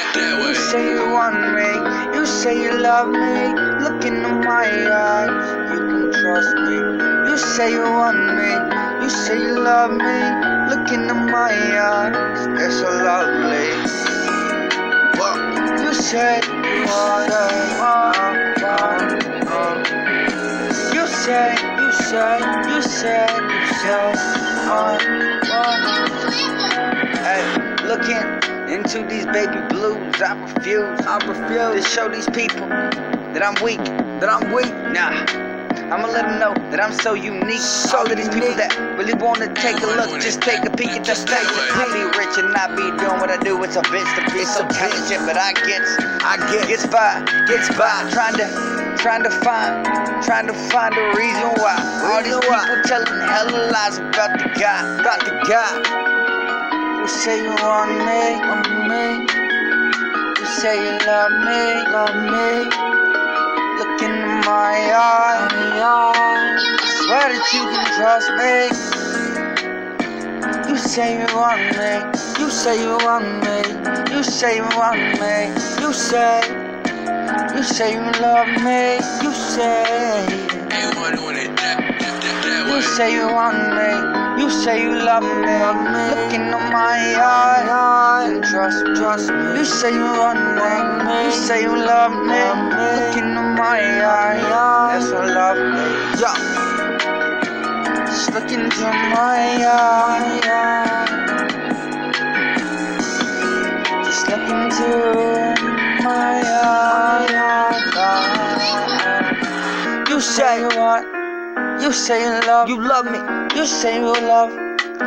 You say you want me, you say you love me. Look into my eyes, you can trust me. You say you want me, you say you love me. Look into my eyes, they're so lovely. You said you want You said Hey, looking into these baby blues, I refuse to show these people that I'm weak, Nah, I'ma let them know that I'm so unique. All of these people that really wanna take a look, just take a peek at the stage. I be rich and I be doing what I do. It's a bitch to be so talented, but I gets by, trying to find a reason why all these people telling hella lies about the guy. You say you want me, you say you love me. Look into my eyes, swear that you can trust me. You say you want me, you say you want me, you say you want me, you say you love me, you say you want me, you say you love me. Look into my eyes and trust me. You say you want me, you say you love me. Look into my eyes, that's so lovely. Just look into my eyes. Just look into my eyes. You say you want, you say you love me. You say you love me.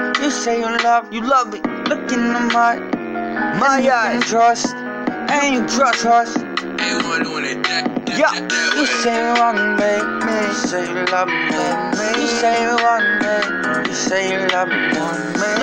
Look into my eyes, trust, and you trust. You say you want me, you say you love me. You say you want me, you say you love me.